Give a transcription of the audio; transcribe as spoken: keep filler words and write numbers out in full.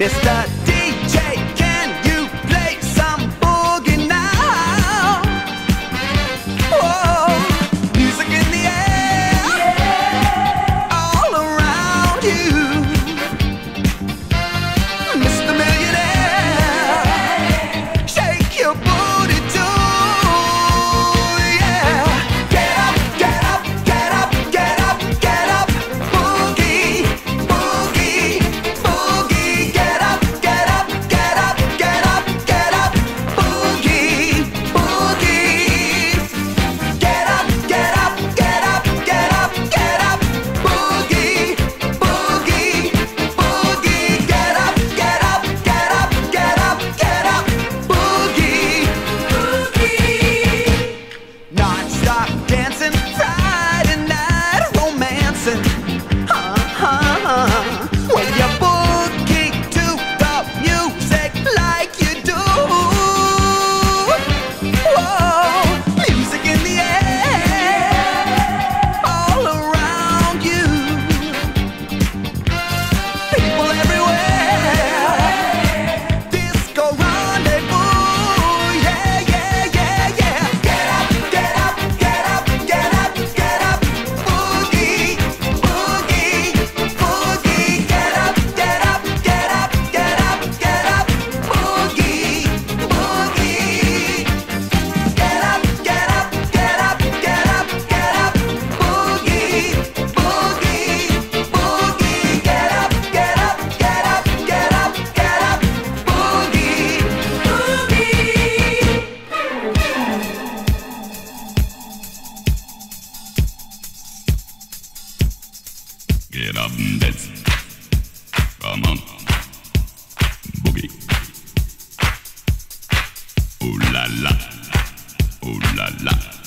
Mister D J, can you play some boogie now? Whoa, music in the air, all around you. Mister Millionaire, shake your booty too. Yeah, get up, get up, get up, get up, get up, boogie, boogie, boogie, get up, get up, get up, get up, get up, boogie, boogie, get up, get up, get up, get up, get up, boogie, boogie, boogie, get up, get up, get up, get up, get up, boogie, boogie. Non-stop dancing, Friday night romancing. Uh-huh. When you boogie to the music like you do. Whoa, music in the air, all around you. People everywhere, disco rendezvous. Yeah, yeah, yeah, yeah. Get up, get up, get up, get up, get up, boogie, boogie, boogie. Get up, get up, get up, get up, get up, boogie, boogie. Get up, get up, get up, get up, get up, boogie, boogie, boogie. Get up, get up, get up, get up, get up, boogie, boogie. Get up and dance. Come on. Boogie. Ooh la la. Ooh la la.